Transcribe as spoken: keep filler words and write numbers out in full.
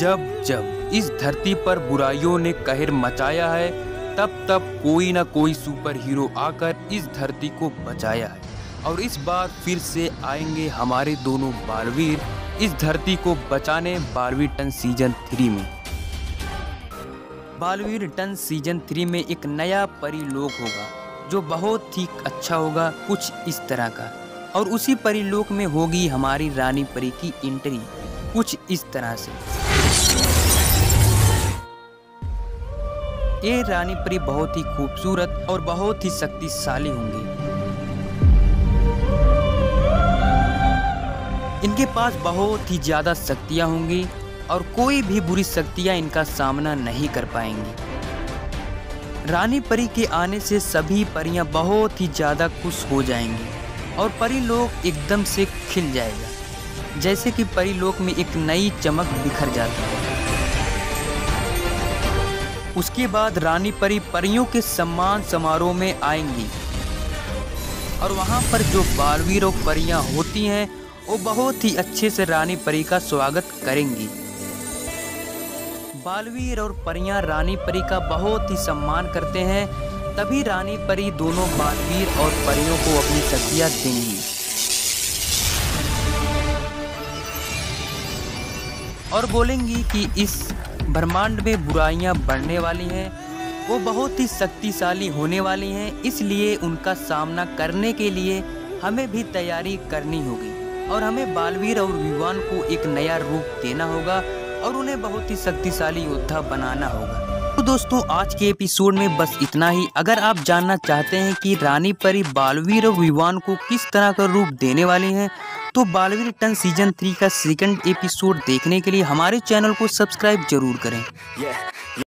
जब जब इस धरती पर बुराइयों ने कहर मचाया है, तब तब कोई ना कोई सुपर हीरो आकर इस धरती को बचाया है। और इस बार फिर से आएंगे हमारे दोनों बालवीर इस धरती को बचाने बालवीर टन सीजन थ्री में। बालवीर टन सीजन थ्री में एक नया परिलोक होगा जो बहुत ही अच्छा होगा, कुछ इस तरह का। और उसी परिलोक में होगी हमारी रानी परी की एंट्री, कुछ इस तरह से। ये रानी परी बहुत ही खूबसूरत और बहुत ही शक्तिशाली होंगी। इनके पास बहुत ही ज्यादा शक्तियां होंगी और कोई भी बुरी शक्तियां इनका सामना नहीं कर पाएंगी। रानी परी के आने से सभी परियां बहुत ही ज्यादा खुश हो जाएंगी और परिलोक एकदम से खिल जाएगा, जैसे कि परिलोक में एक नई चमक बिखर जाती है। उसके बाद रानी परी परियों के सम्मान समारोह में आएंगी और वहां पर जो बालवीर और परियां होती हैं वो बहुत ही अच्छे से रानी परी का स्वागत करेंगी। बालवीर और परियां रानी परी का बहुत ही सम्मान करते हैं, तभी रानी परी दोनों बालवीर और परियों को अपनी शक्तियां देंगी और बोलेंगी कि इस ब्रह्मांड में बुराइयां बढ़ने वाली हैं, वो बहुत ही शक्तिशाली होने वाली हैं, इसलिए उनका सामना करने के लिए हमें भी तैयारी करनी होगी और हमें बालवीर और विवान को एक नया रूप देना होगा और उन्हें बहुत ही शक्तिशाली योद्धा बनाना होगा। तो दोस्तों आज के एपिसोड में बस इतना ही। अगर आप जानना चाहते हैं कि रानी परी बालवीर और विवान को किस तरह का रूप देने वाली हैं, तो बालवीर टन सीजन थ्री का सेकंड एपिसोड देखने के लिए हमारे चैनल को सब्सक्राइब जरूर करें।